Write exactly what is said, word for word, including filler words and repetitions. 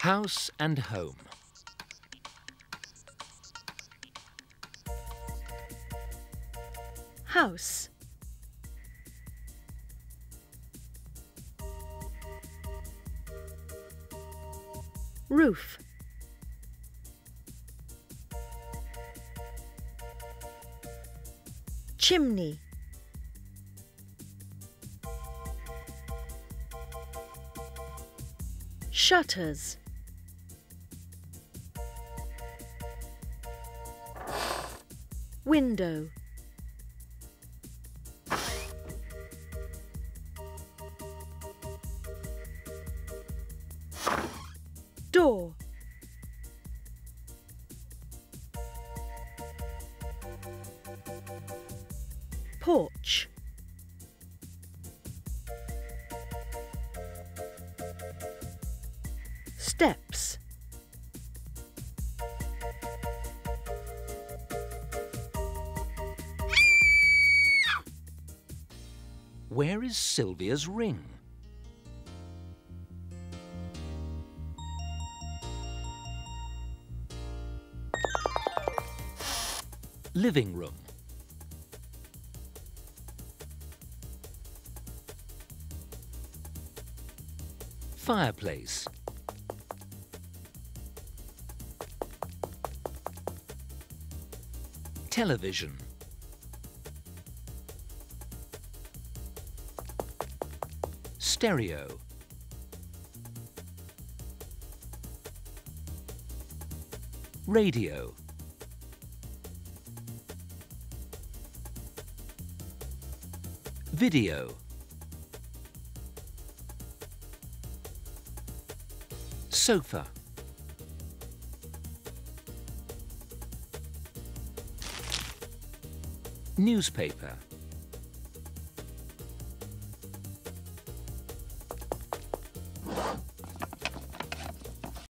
House and home. House. Roof. Chimney. Shutters. Window. Door. Porch. Steps. Where is Sylvia's ring? Living room. Fireplace. Television. Stereo. Radio. Video. Sofa. Newspaper.